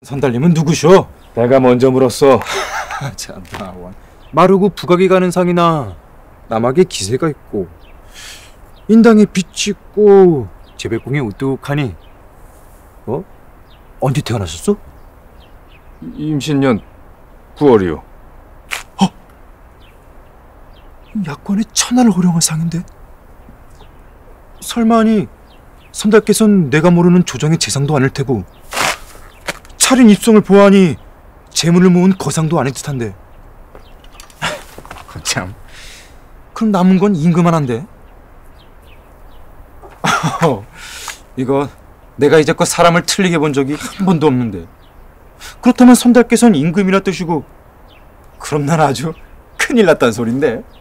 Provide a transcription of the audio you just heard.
선달님은 누구셔? 내가 먼저 물었어. 참나, 마르고 부각이 가는 상이나 남학의 기세가 있고 인당에 빛이 있고 재백공이 우뚝하니 언제 태어나셨어? 임신년 9월이요. 약관에 천하를 호령할 상인데 설마니 선달께서는 내가 모르는 조정의 재상도 아닐 테고 차린 입성을 보아하니 재물을 모은 거상도 아닐 듯한데 참, 그럼 남은 건 임금만 한데. 이거 내가 이제껏 사람을 틀리게 본 적이 한 번도 없는데 그렇다면 선달께서는 임금이라 뜻이고 그럼 난 아주 큰일 났단 소린데.